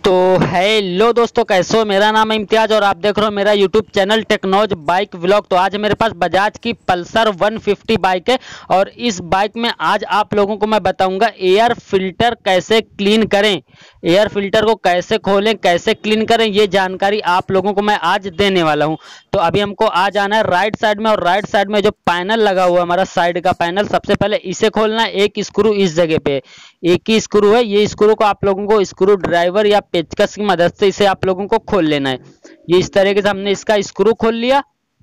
तो हेलो दोस्तों, कैसे हो। मेरा नाम है इम्तियाज और आप देख रहे हो मेरा यूट्यूब चैनल टेक्नोज बाइक व्लॉग। तो आज मेरे पास बजाज की पल्सर 150 बाइक है और इस बाइक में आज आप लोगों को मैं बताऊंगा एयर फिल्टर कैसे क्लीन करें, एयर फिल्टर को कैसे खोलें, कैसे क्लीन करें, ये जानकारी आप लोगों को मैं आज देने वाला हूं। तो अभी हमको आ जाना है राइट साइड में, और राइट साइड में जो पैनल लगा हुआ है हमारा साइड का पैनल, सबसे पहले इसे खोलना है। एक स्क्रू इस जगह पे, एक ही स्क्रू है, ये स्क्रू को आप लोगों को स्क्रू ड्राइवर या पेचकस की मदद से इसे आप लोगों को खोल लेना है। ये इस तरीके से हमने इसका स्क्रू खोल लिया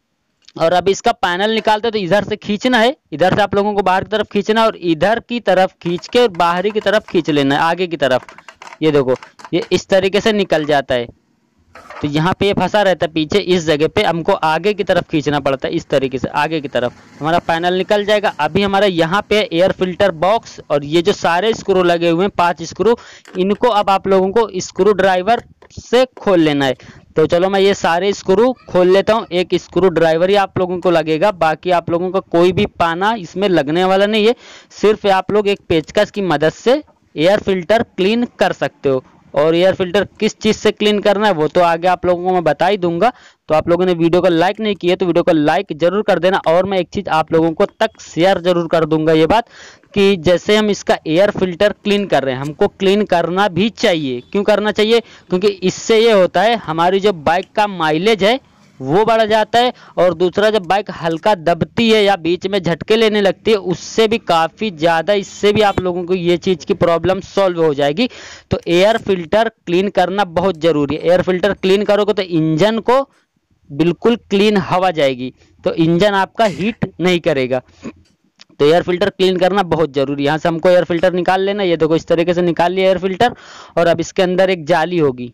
और अब इसका पैनल निकालते हैं। तो इधर से खींचना है, इधर से आप लोगों को बाहर की तरफ खींचना है और इधर की तरफ खींच के और बाहरी की तरफ खींच लेना है, आगे की तरफ। ये देखो, ये इस तरीके से निकल जाता है। तो यहाँ पे ये फंसा रहता है पीछे, इस जगह पे हमको आगे की तरफ खींचना पड़ता है, इस तरीके से आगे की तरफ हमारा पैनल निकल जाएगा। अभी हमारा यहाँ पे एयर फिल्टर बॉक्स और ये जो सारे स्क्रू लगे हुए हैं 5 स्क्रू, इनको अब आप लोगों को स्क्रू ड्राइवर से खोल लेना है। तो चलो मैं ये सारे स्क्रू खोल लेता हूँ। एक स्क्रू ड्राइवर ही आप लोगों को लगेगा, बाकी आप लोगों का कोई भी पाना इसमें लगने वाला नहीं है। सिर्फ आप लोग एक पेचकस की मदद से एयर फिल्टर क्लीन कर सकते हो। और एयर फिल्टर किस चीज़ से क्लीन करना है वो तो आगे आप लोगों को मैं बता ही दूंगा। तो आप लोगों ने वीडियो को लाइक नहीं किया तो वीडियो को लाइक जरूर कर देना। और मैं एक चीज़ आप लोगों को तक शेयर जरूर कर दूंगा, ये बात कि जैसे हम इसका एयर फिल्टर क्लीन कर रहे हैं, हमको क्लीन करना भी चाहिए। क्यों करना चाहिए? क्योंकि इससे ये होता है हमारी जो बाइक का माइलेज है वो बढ़ जाता है, और दूसरा जब बाइक हल्का दबती है या बीच में झटके लेने लगती है उससे भी काफ़ी ज़्यादा, इससे भी आप लोगों को ये चीज़ की प्रॉब्लम सॉल्व हो जाएगी। तो एयर फिल्टर क्लीन करना बहुत ज़रूरी है। एयर फिल्टर क्लीन करोगे तो इंजन को बिल्कुल क्लीन हवा जाएगी, तो इंजन आपका हीट नहीं करेगा। तो एयर फिल्टर क्लीन करना बहुत जरूरी है। यहाँ से हमको एयर फिल्टर निकाल लेना। ये देखो, इस तरीके से निकाल लिया एयर फिल्टर। और अब इसके अंदर एक जाली होगी,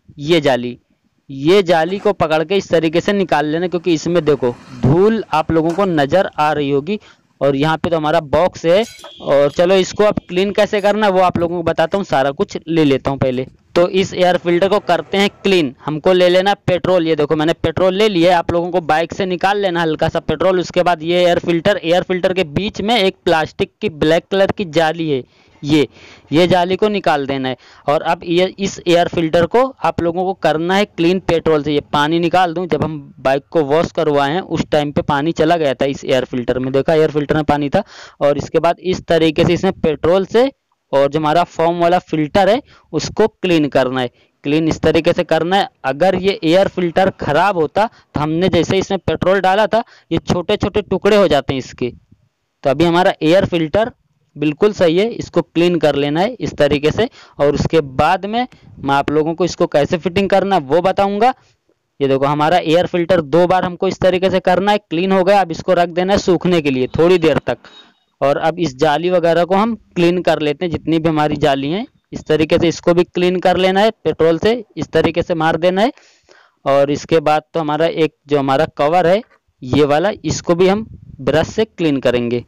ये जाली को पकड़ के इस तरीके से निकाल लेना, क्योंकि इसमें देखो धूल आप लोगों को नजर आ रही होगी। और यहाँ पे तो हमारा बॉक्स है। और चलो इसको अब क्लीन कैसे करना है वो आप लोगों को बताता हूँ। सारा कुछ ले लेता हूँ पहले। तो इस एयर फिल्टर को करते हैं क्लीन। हमको ले लेना पेट्रोल। ये देखो मैंने पेट्रोल ले लिया है। आप लोगों को बाइक से निकाल लेना हल्का सा पेट्रोल। उसके बाद ये एयर फिल्टर के बीच में एक प्लास्टिक की ब्लैक कलर की जाली है, ये जाली को निकाल देना है। और अब ये इस एयर फिल्टर को आप लोगों को करना है क्लीन पेट्रोल से। ये पानी निकाल दूं, जब हम बाइक को वॉश करवाए हैं उस टाइम पे पानी चला गया था इस एयर फिल्टर में, देखा एयर फिल्टर में पानी था। और इसके बाद इस तरीके से इसमें पेट्रोल से और जो हमारा फोम वाला फिल्टर है उसको क्लीन करना है। क्लीन इस तरीके से करना है। अगर ये एयर फिल्टर खराब होता तो हमने जैसे इसमें पेट्रोल डाला था ये छोटे छोटे टुकड़े हो जाते हैं इसके। तो अभी हमारा एयर फिल्टर बिल्कुल सही है, इसको क्लीन कर लेना है इस तरीके से। और उसके बाद में मैं आप लोगों को इसको कैसे फिटिंग करना है वो बताऊंगा। ये देखो हमारा एयर फिल्टर 2 बार हमको इस तरीके से करना है, क्लीन हो गया। अब इसको रख देना है सूखने के लिए थोड़ी देर तक। और अब इस जाली वगैरह को हम क्लीन कर लेते हैं, जितनी भी हमारी जाली हैं इस तरीके से इसको भी क्लीन कर लेना है पेट्रोल से, इस तरीके से मार देना है। और इसके बाद तो हमारा एक जो हमारा कवर है ये वाला, इसको भी हम ब्रश से क्लीन करेंगे।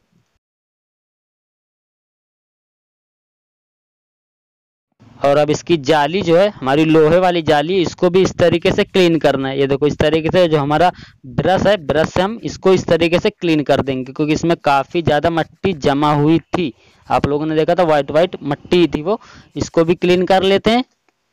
और अब इसकी जाली जो है हमारी लोहे वाली जाली, इसको भी इस तरीके से क्लीन करना है। ये देखो इस तरीके से जो हमारा ब्रश है, ब्रश से हम इसको इस तरीके से क्लीन कर देंगे, क्योंकि इसमें काफ़ी ज़्यादा मिट्टी जमा हुई थी। आप लोगों ने देखा था वाइट वाइट मिट्टी थी वो। इसको भी क्लीन कर लेते हैं।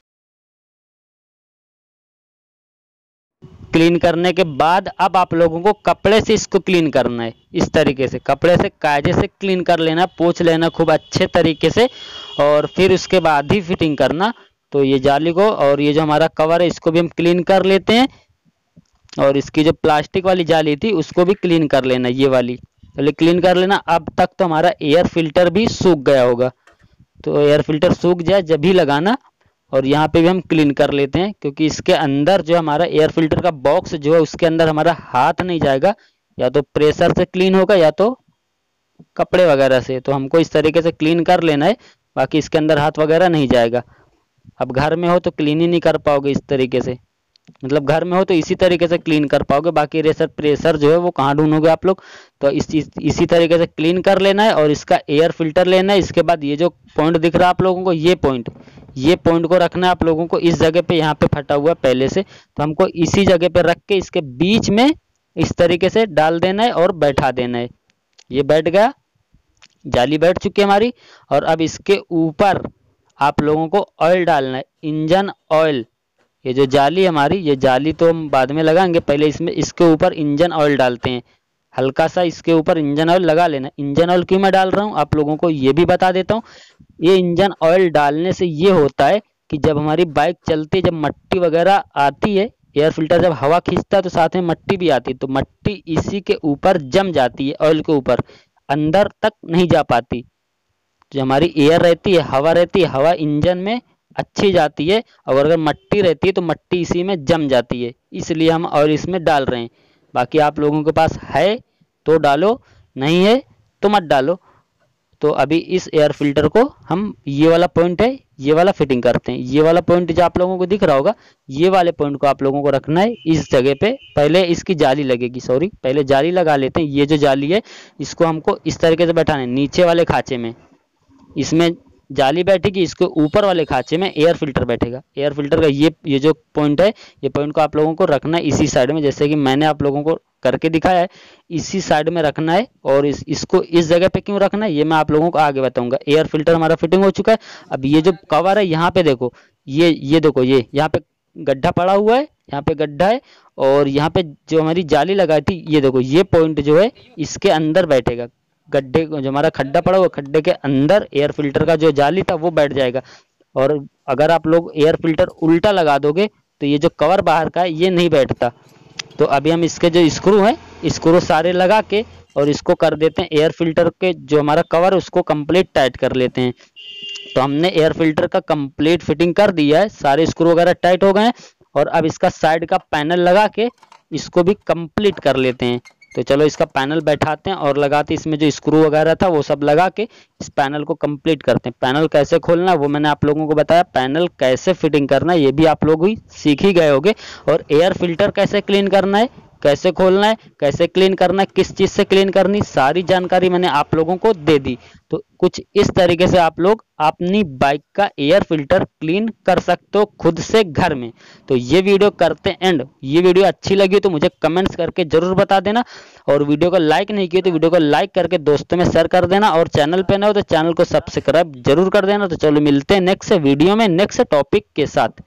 क्लीन करने के बाद अब आप लोगों को कपड़े से इसको क्लीन करना है, इस तरीके से कपड़े से कायदे से क्लीन कर लेना, पोंछ लेना खूब अच्छे तरीके से। और फिर उसके बाद ही फिटिंग करना। तो ये जाली को और ये जो हमारा कवर है इसको भी हम क्लीन कर लेते हैं। और इसकी जो प्लास्टिक वाली जाली थी उसको भी क्लीन कर लेना, ये वाली पहले क्लीन कर लेना। अब तक तो हमारा एयर फिल्टर भी सूख गया होगा, तो एयर फिल्टर सूख जाए जब भी लगाना। और यहाँ पे भी हम क्लीन कर लेते हैं, क्योंकि इसके अंदर जो हमारा एयर फिल्टर का बॉक्स जो है उसके अंदर हमारा हाथ नहीं जाएगा। या तो प्रेशर से क्लीन होगा या तो कपड़े वगैरह से। तो हमको इस तरीके से क्लीन कर लेना है, बाकी इसके अंदर हाथ वगैरह नहीं जाएगा। अब घर में हो तो क्लीन ही नहीं कर पाओगे इस तरीके से, मतलब घर में हो तो इसी तरीके से क्लीन कर पाओगे, बाकी रेसर प्रेशर जो है वो कहाँ ढूंढोगे आप लोग। तो इसी तरीके से क्लीन कर लेना है और इसका एयर फिल्टर लेना है। इसके बाद ये जो पॉइंट दिख रहा है आप लोगों को, ये पॉइंट को रखना है आप लोगों को इस जगह पे, यहाँ पे फटा हुआ है पहले से। तो हमको इसी जगह पे रख के इसके बीच में इस तरीके से डाल देना है और बैठा देना है। ये बैठ गया, जाली बैठ चुकी है हमारी। और अब इसके ऊपर आप लोगों को ऑयल डालना है, इंजन ऑयल। ये जो जाली हमारी, ये जाली तो हम बाद में लगाएंगे, पहले इसमें इसके ऊपर इंजन ऑयल डालते हैं। हल्का सा इसके ऊपर इंजन ऑयल लगा लेना। इंजन ऑयल क्यों मैं डाल रहा हूँ आप लोगों को ये भी बता देता हूँ। ये इंजन ऑयल डालने से ये होता है कि जब हमारी बाइक चलती है, जब मट्टी वगैरह आती है, एयर फिल्टर जब हवा खींचता है तो साथ में मट्टी भी आती है, तो मट्टी इसी के ऊपर जम जाती है, ऑयल के ऊपर, अंदर तक नहीं जा पाती। जो हमारी एयर रहती है, हवा रहती है, हवा इंजन में अच्छी जाती है, और अगर मट्टी रहती है तो मट्टी इसी में जम जाती है, इसलिए हम ऑयल इसमें डाल रहे हैं। बाकी आप लोगों के पास है तो डालो, नहीं है तो मत डालो। तो अभी इस एयर फिल्टर को हम, ये वाला पॉइंट है, ये वाला फिटिंग करते हैं। ये वाला पॉइंट जो आप लोगों को दिख रहा होगा, ये वाले पॉइंट को आप लोगों को रखना है इस जगह पे। पहले इसकी जाली लगेगी, सॉरी, पहले जाली लगा लेते हैं। ये जो जाली है इसको हमको इस तरीके से बैठाना है, नीचे वाले खांचे में इसमें जाली बैठेगी, इसके ऊपर वाले खांचे में एयर फिल्टर बैठेगा। एयर फिल्टर का ये जो पॉइंट है, ये पॉइंट को आप लोगों को रखना है इसी साइड में, जैसे कि मैंने आप लोगों को करके दिखाया है, इसी साइड में रखना है। और इसको इस जगह पे क्यों रखना है ये मैं आप लोगों को आगे बताऊंगा। एयर फिल्टर हमारा फिटिंग हो चुका है। अब ये जो कवर है यहाँ पे देखो, ये देखो, ये यहाँ पे गड्ढा पड़ा हुआ है, यहाँ पे गड्ढा है, और यहाँ पे जो हमारी जाली लगाई थी, ये देखो, ये पॉइंट जो है इसके अंदर बैठेगा। गड्ढे जो हमारा खड्डा पड़ा हुआ, खड्डे के अंदर एयर फिल्टर का जो जाली था वो बैठ जाएगा। और अगर आप लोग एयर फिल्टर उल्टा लगा दोगे तो ये जो कवर बाहर का है ये नहीं बैठता। तो अभी हम इसके जो स्क्रू हैं, स्क्रू सारे लगा के और इसको कर देते हैं, एयर फिल्टर के जो हमारा कवर है उसको कंप्लीट टाइट कर लेते हैं। तो हमने एयर फिल्टर का कंप्लीट फिटिंग कर दिया है, सारे स्क्रू वगैरह टाइट हो गए हैं। और अब इसका साइड का पैनल लगा के इसको भी कंप्लीट कर लेते हैं। तो चलो इसका पैनल बैठाते हैं और लगाते, इसमें जो स्क्रू वगैरह था वो सब लगा के इस पैनल को कंप्लीट करते हैं। पैनल कैसे खोलना है वो मैंने आप लोगों को बताया, पैनल कैसे फिटिंग करना है ये भी आप लोग ही सीख ही गए होंगे। और एयर फिल्टर कैसे क्लीन करना है, कैसे खोलना है, कैसे क्लीन करना है, किस चीज से क्लीन करनी, सारी जानकारी मैंने आप लोगों को दे दी। तो कुछ इस तरीके से आप लोग अपनी बाइक का एयर फिल्टर क्लीन कर सकते हो खुद से घर में। तो ये वीडियो करते एंड, ये वीडियो अच्छी लगी तो मुझे कमेंट्स करके जरूर बता देना। और वीडियो को लाइक नहीं किया तो वीडियो को लाइक करके दोस्तों में शेयर कर देना। और चैनल पे ना हो तो चैनल को सब्सक्राइब जरूर कर देना। तो चलो मिलते हैं नेक्स्ट वीडियो में नेक्स्ट टॉपिक के साथ।